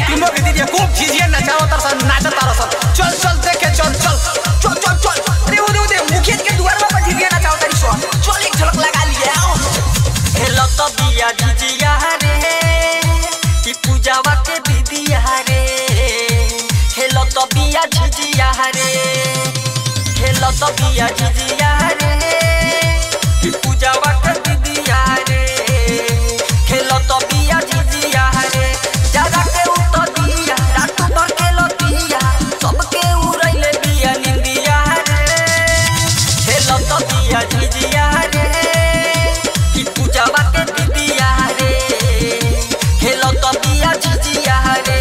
तुम लोग दीदी खूब झिझिया नचाओ तरसन नाचत तारसन। चल चल देखे चल चल चल चल चल। अरे वो दे मुखिया के द्वार पर झिझिया नचाओ तारी सो। चल एक झलक लगा लिया। हेलो तो बिया झिझिया रे कि पूजावा के दीदिया रे। हेलो तो बिया झिझिया रे। हेलो तो बिया झिझिया रे कि पूजावा के दीदिया रे। हेलो तो बिया झिझिया रे जरा के उतो दिया रात भर के लतिया सबके उड़ैले बिया निंदिया रे। हेलो तो बिया झिझिया रे कि पूजावा के दीदिया रे। हेलो तो बिया झिझिया रे।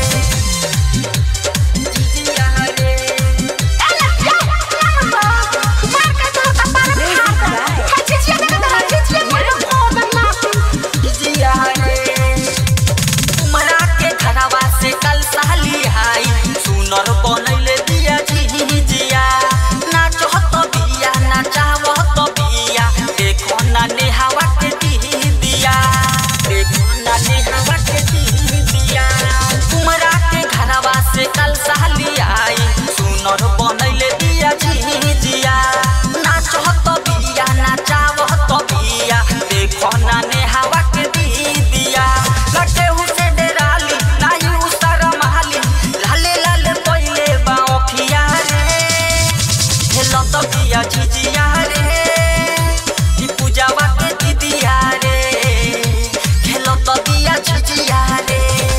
सुनर बनैले बिया झिझिया नाचत बिया नाचावत बिया देखो ना नेहावा के दीदिया। देखो ना नेहावा के दीदिया तुमरा के घरवा से कल साली आई। सुनर बनैले बिया झिझिया नाचत बिया नाचावत बिया देखो ना नेहावा के दीदिया। लगे हुसे डेराली नाही उसर महली लाले लाले पहिले बाओखिया रे। हेलो तो बिया झिझिया रे कि पूजावा के दीदिया रे। हेलो तो बिया झिझिया रे।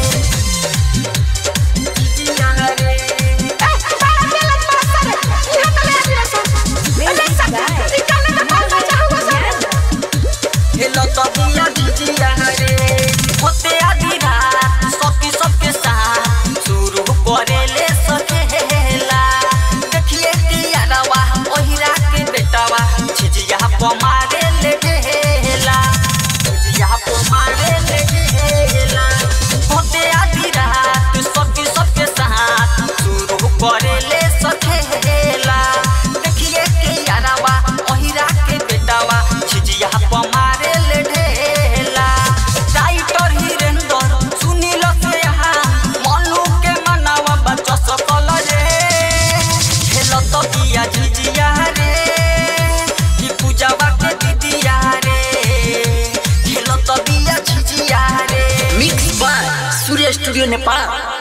झिझिया रे हेलो तो बिया झिझिया रे। होते आधी रात सखी सबके साथ शुरू करेले सखेला। देखिए कि यारवा ओहिरा के बेटावा झिझिया को मारे ले ढेला। झिझिया को मारे ले ढेला। होते आधी रात सखी सबके साथ शुरू करेले सखेला। देखिए कि यारवा ओहिरा के बेटावा झिझिया को मारे ले ढेला। राइटर हिरेंद्र सुनील से यहाँ मनु के मनावा बच्चा सकल रे। हेलो तो बिया झिझिया रे कि पूजावा के दीदिया रे। हेलो तो बिया झिझिया रे। Mix by Surya studio Nepal.